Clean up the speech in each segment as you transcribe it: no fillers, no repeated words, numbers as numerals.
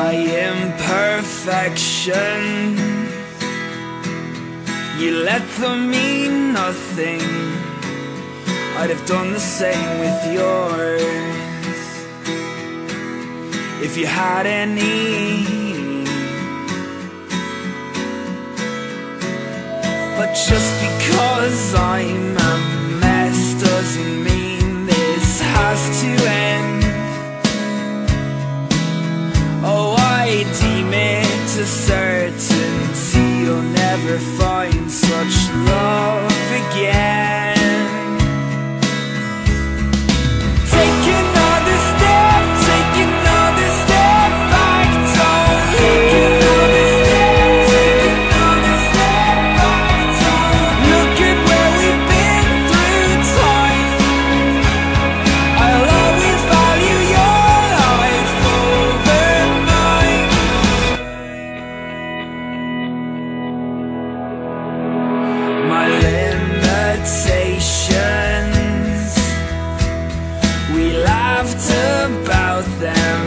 my imperfections. You let them mean nothing. I'd have done the same with yours if you had any. But just because I'm a mess doesn't mean this has to end. Oh, I deem it a certainty you'll never find such love again. Take another step, take another step back. Don't take another step, take another step back. Don't look at where we've been through time. I'll always value your life over mine. My limitations, we laughed about them.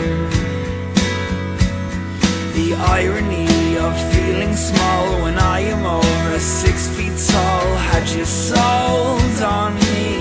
The irony of feeling small when I am over 6 feet tall had you sold on me.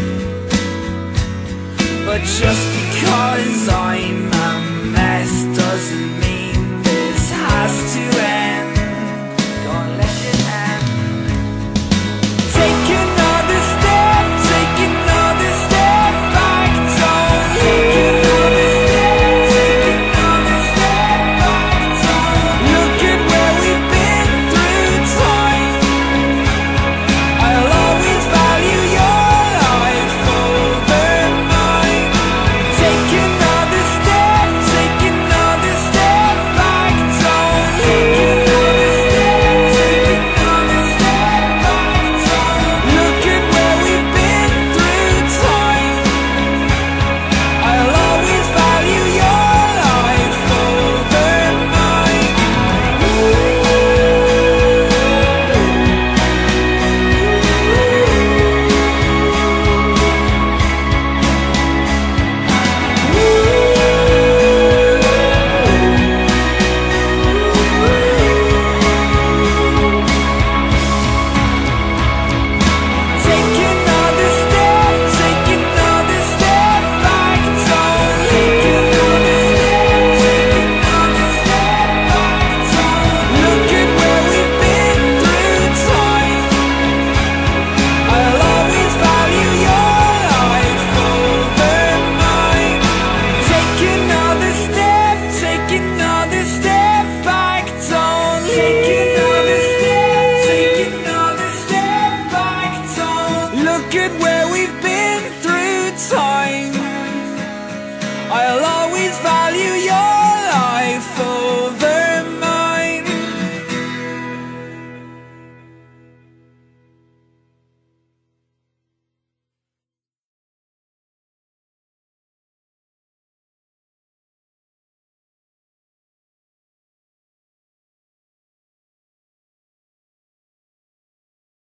But just because I'm a mess doesn't mean this has to end. Don't let it end. Take another step, take another step back. Don't take another step, take another step back. Don't look at where we've been through time. I'll always value your life over mine. Take another step, take another step back. Don't take another step, take another step back. Don't look at where we've been through time. I'll always value your life over mine. Take another step, take another step back. Don't take another step, take another step back. Don't look at where we've been through time. I'll always value your life over mine. Take another step, take another step back. Don't take another step, take another step back. Don't look at where we've been through time. I'll